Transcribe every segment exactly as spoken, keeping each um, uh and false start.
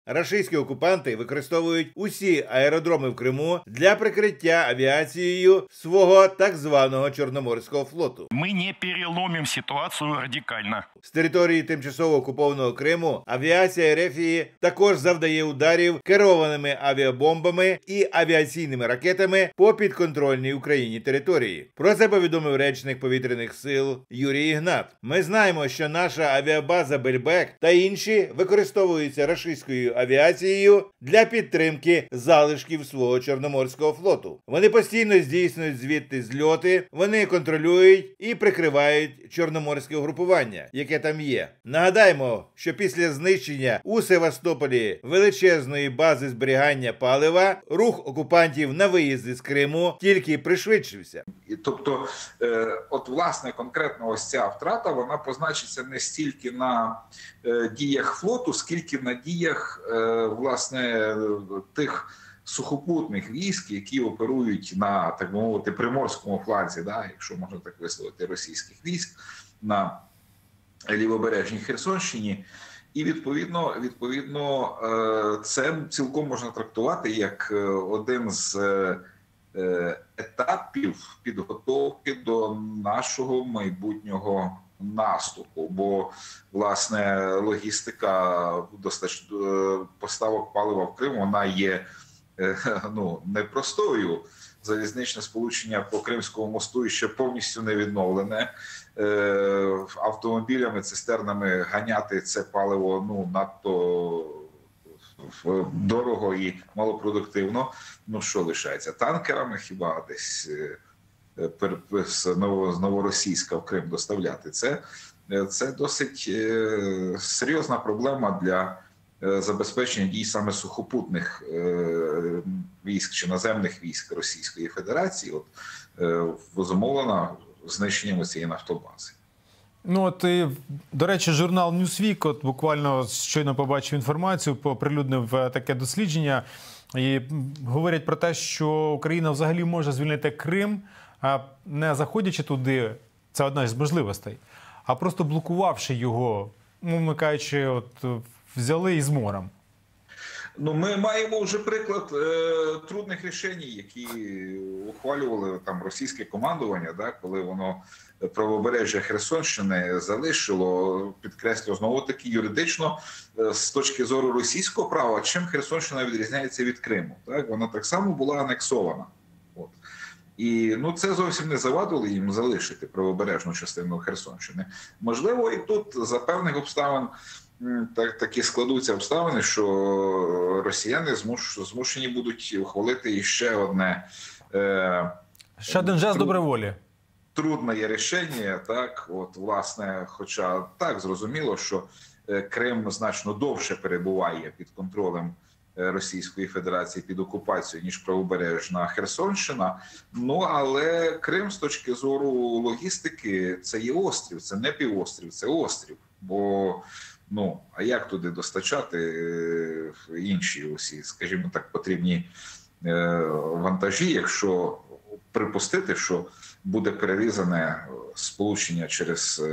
Рашистські окупанти використовують усі аеродроми в Криму для прикриття авіацією свого так званого Чорноморського флоту. Ми не переломимо ситуацію радикально. З території тимчасово окупованого Криму авіація Ерефії також завдає ударів керованими авіабомбами і авіаційними ракетами по підконтрольній Україні території. Про це повідомив речник повітряних сил Юрій Ігнат. Ми знаємо, що наша авіабаза Бельбек та інші використовуються рашистською авіацією для підтримки залишків свого Чорноморського флоту. Вони постійно здійснюють звідти зльоти, вони контролюють і прикривають чорноморське угрупування, яке там є. Нагадаємо, що після знищення у Севастополі величезної бази зберігання палива, рух окупантів на виїзди з Криму тільки пришвидшився. Тобто, е, от власне конкретно ось ця втрата, вона позначиться не стільки на е, діях флоту, скільки на діях е, власне тих сухопутних військ, які оперують на, так би мовити, приморському фланзі, да, якщо можна так висловити, російських військ на лівобережній Херсонщині. І відповідно, відповідно це цілком можна трактувати як один з етапів підготовки до нашого майбутнього наступу, бо власне логістика поставок палива в Крим, вона є ну непростою. Залізничне сполучення по Кримському мосту ще повністю не відновлене. Автомобілями, цистернами ганяти це паливо ну надто дорого і малопродуктивно. Ну що лишається? Танкерами хіба десь з Новоросійська в Крим доставляти? Це, це досить серйозна проблема для забезпечення дій саме сухопутних військ чи наземних військ Російської Федерації, от зумовлена знищенням цієї нафтобази. Ну от, і, до речі, журнал Newsweek от буквально щойно побачив інформацію, оприлюднив таке дослідження, і говорять про те, що Україна взагалі може звільнити Крим, не заходячи туди, це одна з можливостей, а просто блокувавши його, мовно кажучи, от взяли із морем. Ну, ми маємо вже приклад е, трудних рішень, які ухвалювали там російське командування, да, коли воно правобережжя Херсонщини залишило, підкреслю знову таки юридично, е, з точки зору російського права, чим Херсонщина відрізняється від Криму. Так? Вона так само була анексована. От. І ну, це зовсім не завадило їм залишити правобережну частину Херсонщини. Можливо, і тут за певних обставин Так, такі складуться обставини, що росіяни змуш, змушені будуть ухвалити ще одне е, ще один жест доброї волі. Трудне є рішення, так, от, власне, хоча так, зрозуміло, що Крим значно довше перебуває під контролем Російської Федерації, під окупацією, ніж правобережна Херсонщина. Ну, але Крим з точки зору логістики – це є острів, це не півострів, це острів, бо ну, а як туди достачати інші усі, скажімо так, потрібні вантажі, якщо припустити, що буде перерізане сполучення через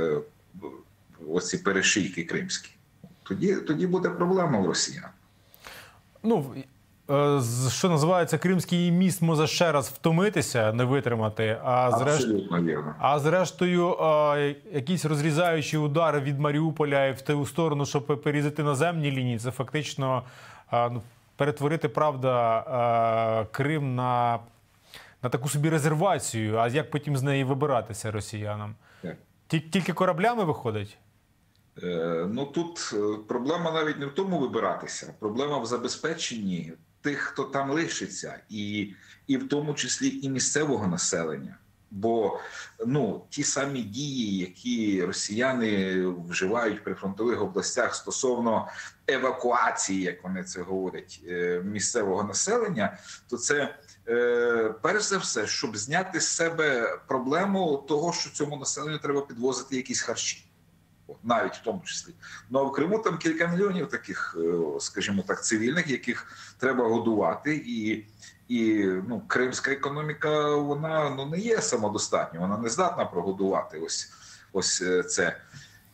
оці перешийки кримські? Тоді, тоді буде проблема у росіян. Ну, що називається, Кримський міст може ще раз втомитися, не витримати, а, зрешт... а зрештою якісь розрізаючі удари від Маріуполя і в ту сторону, щоб перерізати наземні лінії, це фактично ну, перетворити, правда, Крим на, на таку собі резервацію, а як потім з неї вибиратися росіянам? Тільки кораблями виходить? Ну, тут проблема навіть не в тому вибиратися, проблема в забезпеченні тих, хто там лишиться, і, і в тому числі і місцевого населення. Бо ну, ті самі дії, які росіяни вживають при фронтових областях стосовно евакуації, як вони це говорять, місцевого населення, то це е, перш за все, щоб зняти з себе проблему того, що цьому населенню треба підвозити якісь харчі. Навіть в тому числі. Ну, а в Криму там кілька мільйонів таких, скажімо так, цивільних, яких треба годувати. І, і ну, кримська економіка, вона ну, не є самодостатньою, вона не здатна прогодувати ось, ось це.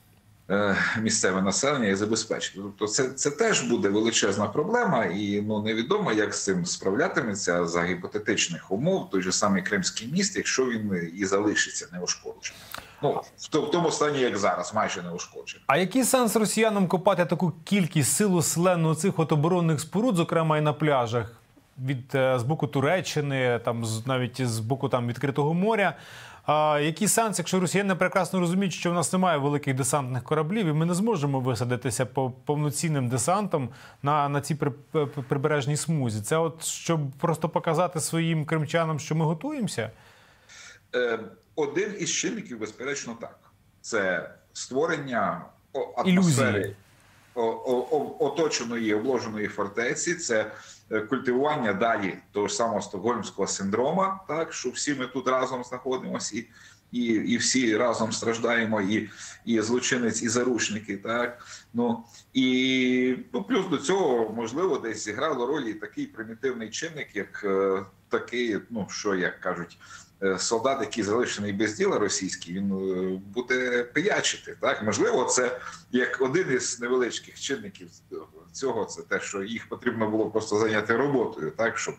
місцеве населення і забезпечити. Тобто це, це теж буде величезна проблема, і ну невідомо, як з цим справлятиметься за гіпотетичних умов той же самий Кримський міст, якщо він і залишиться неушкодженим. Ну, в тому стані, як зараз, майже неушкодженим. А який сенс росіянам копати таку кількість силу слену цих от оборонних споруд, зокрема і на пляжах, від з боку Туреччини, там навіть з боку там відкритого моря? А який сенс, якщо росіяни прекрасно розуміють, що в нас немає великих десантних кораблів, і ми не зможемо висадитися по повноцінним десантом на, на цій при, прибережній смузі? Це от щоб просто показати своїм кримчанам, що ми готуємося? Е, один із чинників, безперечно, так. Це створення атмосфери ілюзії, оточеної, обложеної фортеці, це культивування далі того ж самого стокгольмського синдрома, так, що всі ми тут разом знаходимося і, і, і всі разом страждаємо, і, і злочинець, і заручники, так. Ну, і ну, плюс до цього, можливо, десь зіграло роль і такий примітивний чинник, як е, такий, ну, що, як кажуть, солдат, який залишений без діла російський, він буде пиячити. Так? Можливо, це як один із невеличких чинників цього, це те, що їх потрібно було просто зайняти роботою, так, щоб...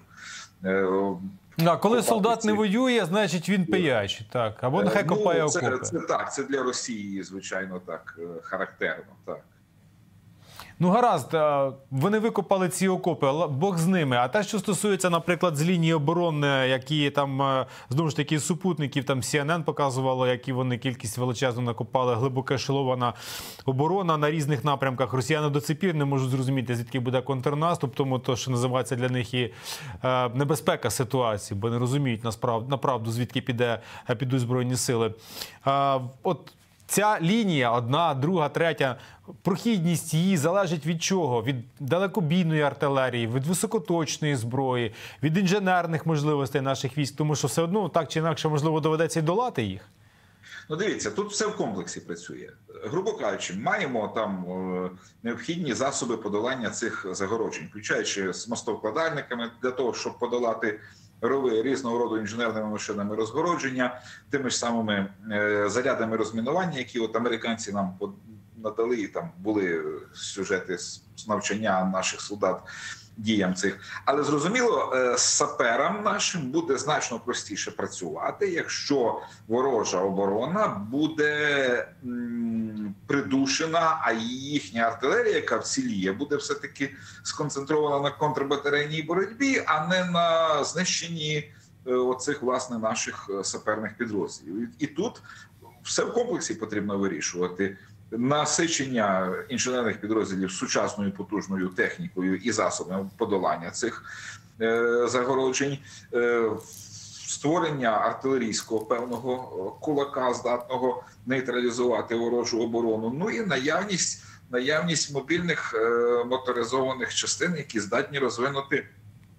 А коли солдат не воює, значить він пиячить, так, або нехай ну, копає окопи. Це, це так, це для Росії, звичайно, так, характерно, так. Ну, гаразд, вони викопали ці окопи, Бог з ними. А те, що стосується, наприклад, з лінії оборони, які там, знову ж таки, супутників, там Сі Ен Ен показувало, які вони кількість величезну накопали, глибоко ешелована оборона на різних напрямках. Росіяни до цих пір не можуть зрозуміти, звідки буде контрнаступ, тому то, що називається для них і е, небезпека ситуації, бо не розуміють насправді, направду, звідки піде, підуть Збройні сили. Е, от ця лінія, одна, друга, третя, прохідність її залежить від чого? Від далекобійної артилерії, від високоточної зброї, від інженерних можливостей наших військ, тому що все одно так чи інакше, можливо, доведеться й долати їх? Ну, дивіться, тут все в комплексі працює. Грубо кажучи, маємо там е, необхідні засоби подолання цих загороджень, включаючи з мостовкладальниками для того, щоб подолати рови різного роду інженерними машинами розгородження, тими ж самими е, зарядами розмінування, які от американці нам надали, і там були сюжети з навчання наших солдат діям цих. Але зрозуміло, е, саперам нашим буде значно простіше працювати, якщо ворожа оборона буде м, придушена, а їхня артилерія, яка вціліє, буде все-таки сконцентрована на контрбатарейній боротьбі, а не на знищенні е, оцих, власне, наших саперних підрозділів. І тут все в комплексі потрібно вирішувати. Насичення інженерних підрозділів сучасною потужною технікою і засобами подолання цих е, загороджень, е, створення артилерійського певного кулака, здатного нейтралізувати ворожу оборону, ну і наявність, наявність мобільних е, моторизованих частин, які здатні розвинути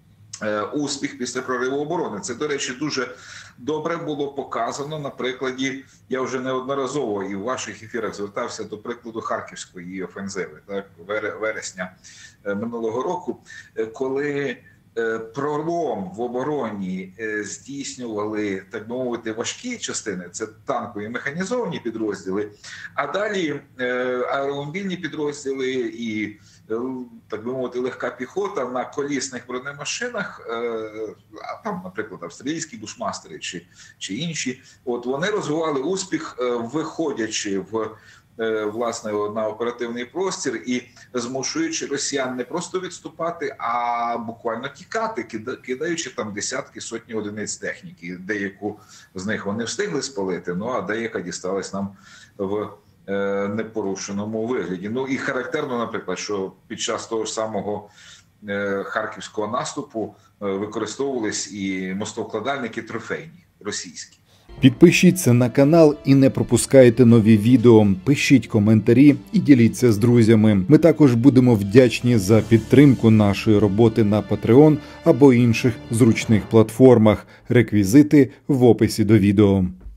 успіх після прориву оборони. Це, до речі, дуже добре було показано на прикладі, я вже неодноразово і в ваших ефірах звертався до прикладу Харківської офензиви, так, вересня минулого року, коли пролом в обороні здійснювали, так би мовити, важкі частини, це танкові механізовані підрозділи, а далі аеромобільні підрозділи і, так би мовити, легка піхота на колісних бронемашинах, а там, наприклад, австралійські бушмастери чи, чи інші, от вони розвивали успіх, виходячи в власне на оперативний простір і змушуючи росіян не просто відступати, а буквально тікати, кидаючи там десятки, сотні одиниць техніки. Деяку з них вони встигли спалити, ну а деяка дісталась нам в непорушеному вигляді. Ну і характерно, наприклад, що під час того ж самого харківського наступу використовувались і мостовкладальники трофейні, російські. Підпишіться на канал і не пропускайте нові відео, пишіть коментарі і діліться з друзями. Ми також будемо вдячні за підтримку нашої роботи на Patreon або інших зручних платформах. Реквізити в описі до відео.